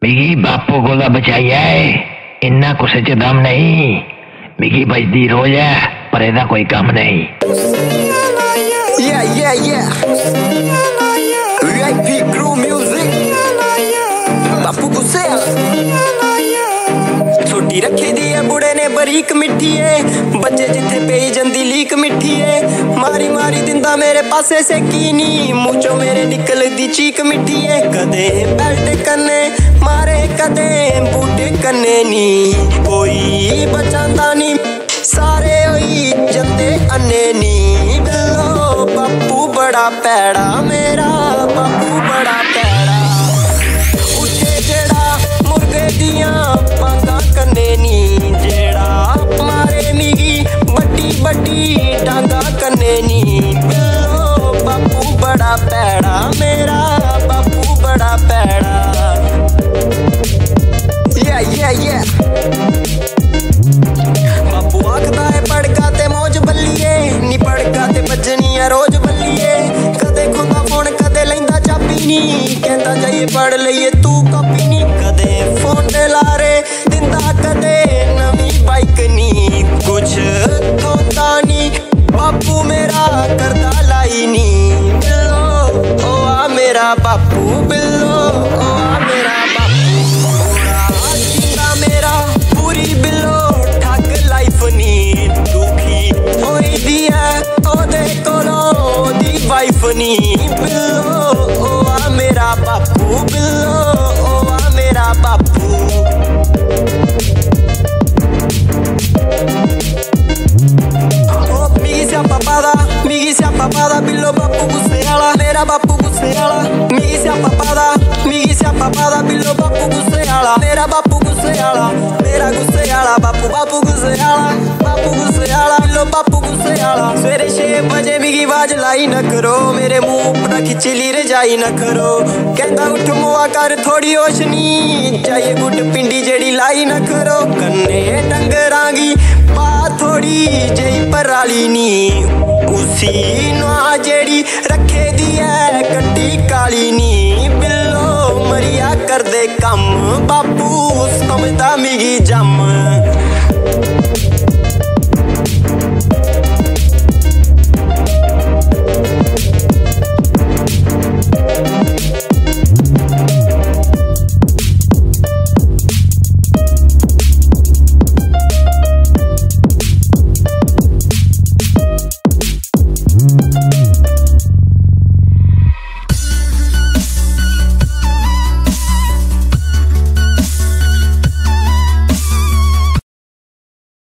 मिगी बापू कोला बचाइया है, इन्ना कुछ च दम नहीं। मिगी बजदी रोज है पर एदा कोई कम नहीं। बापू गुस्से छोटी रखी दी है बुढ़े ने बरीक मिट्टी है, बच्चे जिथे पेई जंदी लीक मिट्टी है। मारी मारी दिंदा मेरे पासे से कीनी, मुँचों मेरे निकल दी चीक मिट्टी है। कदे बेल्ट कन्ने मारे कदे बूटे कन्ने नी, कोई बचांदा नी सारे होई जंदे अन्ने नी। बिल्लो बापू बड़ा पैड़ा मेरा, बापू बड़ा पैड़ा। उठे जेड़ा मुर्गे दियां पांगा कन्ने नी, जेड़ा मारे मिगी बड्डी बड्डी डांगा कन्ने नी। बिल्लो बापू बड़ा पैड़ा मेरा, बापू बड़ा पैड़ा। बापू आखदा है पड़का ते मौज बल्लिए, नी पड़का ते बजनी है रोज बल्लिए। कदे खुंदा फोन कदे लैंदा चाबी नी, कहंदा जाइए पढ़ लईए तू कापी नी। कदे फोन दे लारे दिंदा कदे नवी बाइक नी, कुछ थोंदा नी बापू मेरा करदा लाई नी। बिल्लो ओ आ मेरा बापू, बिल्लो ओ आ मेरा बापू। जिंदा मेरा पूरी बिल्लो ठग लाइफ नी, दुखी होई दी है ओदे कोलों दी वाइफ नी। बिल्लो ओ आ मेरा बापू, बिल्लो ओ आ मेरा बापू। मिगी स्यापा पादा बिल्लो बापू गुस्से आला, मेरा बापू गुस्से आला। मिगी स्यापा पादा बिल्लो बापू गुस्से आला, मेरा बापू गुस्से आला। मेरा गुस्से आला बापू, बापू गुस्से आला, बापू गुस्से आला बिल्लो बापू गुस्से आला। सवेरे 6 बजे मिगी आवाज लाई न करो, मेरे मुंह अपना खिचली रजाई न करो। कहता उठ मुआ कर थोड़ी होशनी, चाहिए गुट पिंडी जेड़ी लाई न करो। कन्ने डंगरांगी पा थोड़ी जेई पराली नी, उसी ना जेड़ी रखे दी है कट्टी काली नी। बिल्लो मरिया कर दे कम, बापू समझदा मिगी जम।